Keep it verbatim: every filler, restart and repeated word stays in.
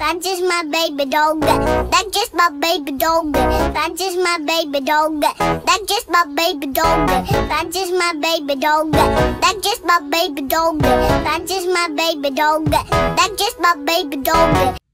That's just my baby dog. That's just my baby dog. That's just my baby dog. That's just my baby dog. That's just my baby dog. That's just my baby dog. That's just my baby dog. That's just my baby dog.